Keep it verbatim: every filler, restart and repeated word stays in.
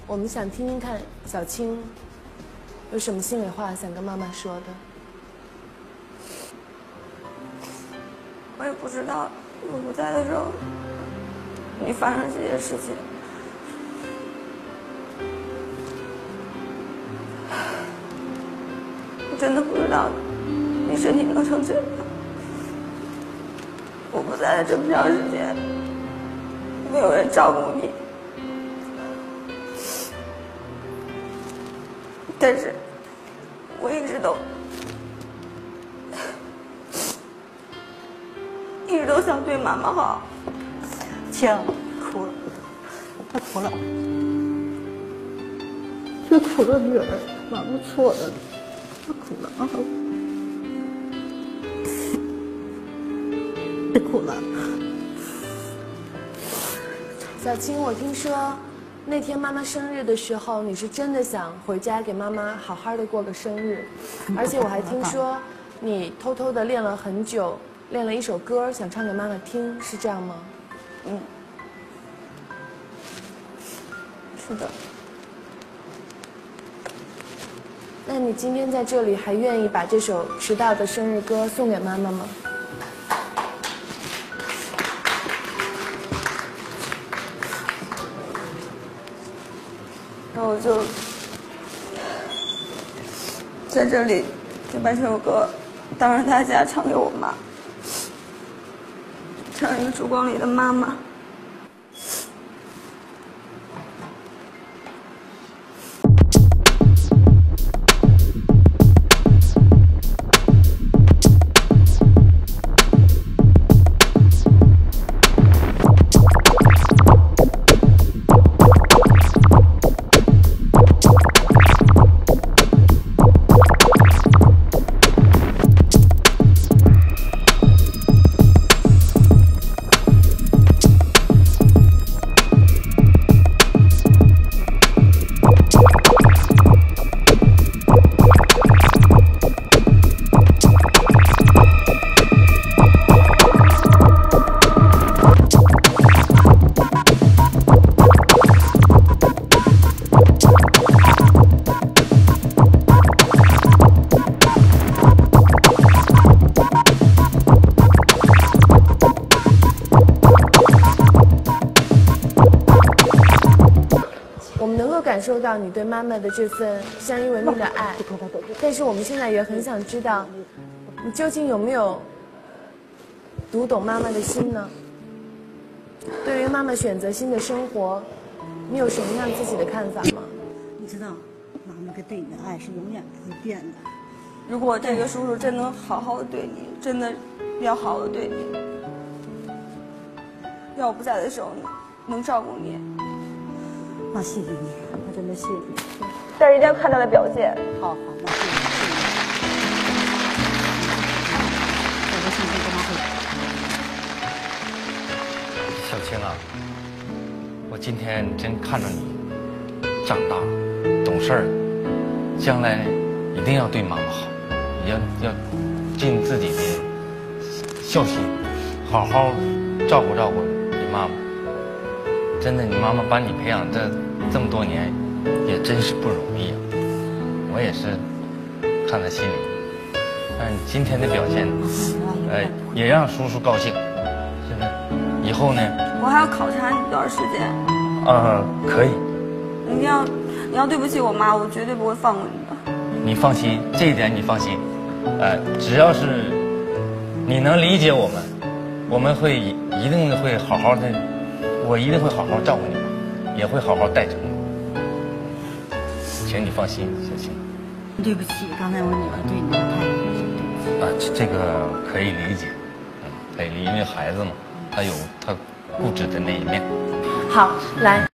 我们想听听看小青有什么心里话想跟妈妈说的。 我也不知道我不在的时候你发生这些事情。我真的不知道你身体能成这样。我不在的这么长时间，没有人照顾你。但是，我一直都，一直都想对妈妈好。 青哭了，她哭了，别哭了，女儿，妈妈错了，别哭了啊，别哭了。 小青，我听说。那天妈妈生日的时候，你是真的想回家给妈妈好好的过个生日，而且我还听说你偷偷的练了很久，练了一首歌想唱给妈妈听，是这样吗？ 嗯，是的。 那你今天在这里还愿意把这首迟到的生日歌送给妈妈吗？ 然后我就在这里就把这首歌当着大家唱给我妈，唱一个烛光里的妈妈。 感受到你对妈妈的这份相依为命的爱，但是我们现在也很想知道，你究竟有没有读懂妈妈的心呢？对于妈妈选择新的生活，你有什么样自己的看法吗？ 你知道，妈妈给对你的爱是永远不会变的。 如果这个叔叔真能好好的对你，真的要好好的对你，要我不在的时候能照顾你。 妈谢谢你，我真的谢谢你。 但是一定要看他的表现。 好好，那谢谢你。我的信息跟妈会。 小青啊，我今天真看着你长大懂事儿，将来一定要对妈妈好，要要尽自己的孝心，好好照顾照顾你妈妈。真的，你妈妈把你培养这这么多年，也真是不容易啊！我也是看在心里。但今天的表现，呃，也让叔叔高兴。是不是？以后呢？ 我还要考察你一段时间。 啊，可以。 你要你要对不起我妈，我绝对不会放过你的。 你放心，这一点你放心。呃，只要是你能理解我们，我们会一定会好好的。我一定会好好照顾你们，也会好好带着你，请你放心，小青。 对不起，刚才我女儿对你的态度，对不起。 啊，这这个可以理解，嗯，可以理解，因为孩子嘛，他有他固执的那一面。 好，来。